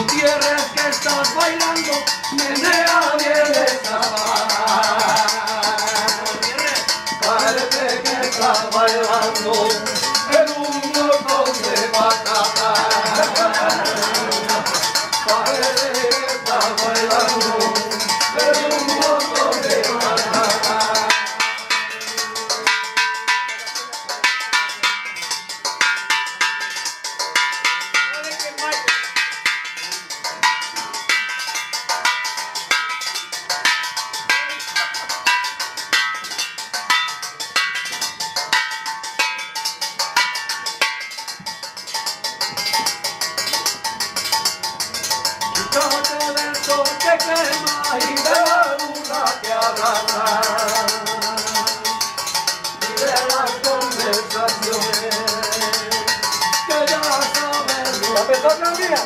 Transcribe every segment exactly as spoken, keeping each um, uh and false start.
Gutiérrez, que estás bailando, menea bien esa barra. Parece que estás bailando en un montón de patatas. Parece que estás bailando en un montón de patatas. Muchacho del sol que quema y de la luna que abraza, y de las conversaciones que ya saben. ¿La persona mía?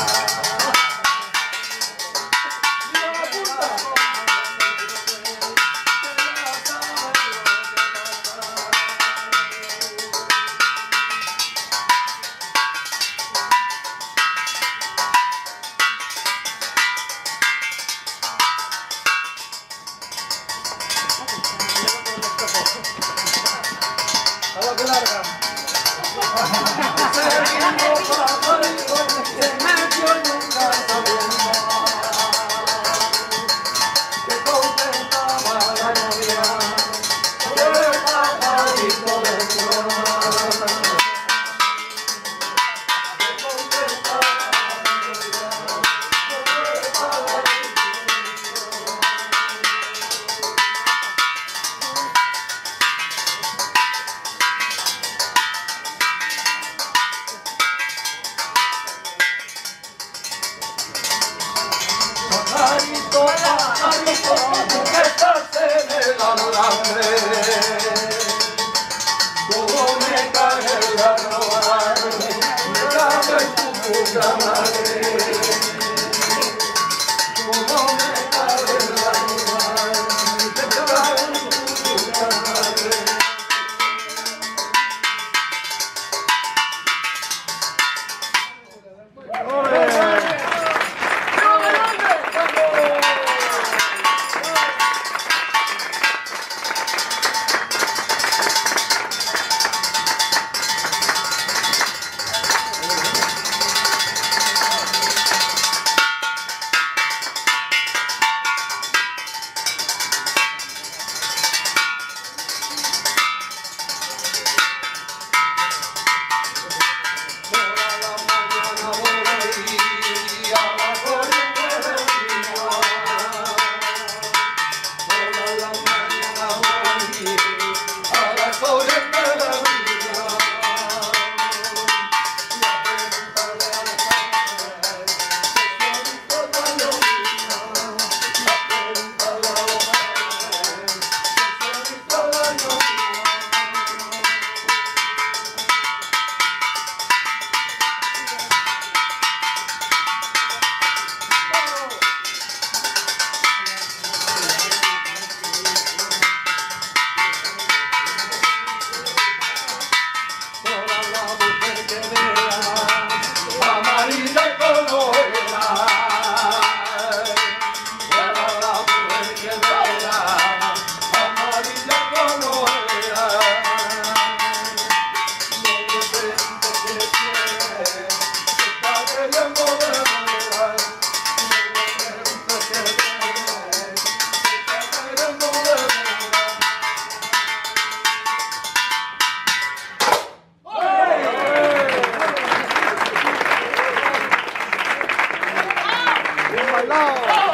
¡Vamos larga! Se metió en un casamiento que contentaba la novia por el pajarito del trono. Que contentaba la novia por el pajarito del trono. Pajarito, pajarito, que estás en el alambre, como me cae el garrobar, me cae en tu puta madre. Como me cae el garrobar, me cae en tu puta madre. Bailado.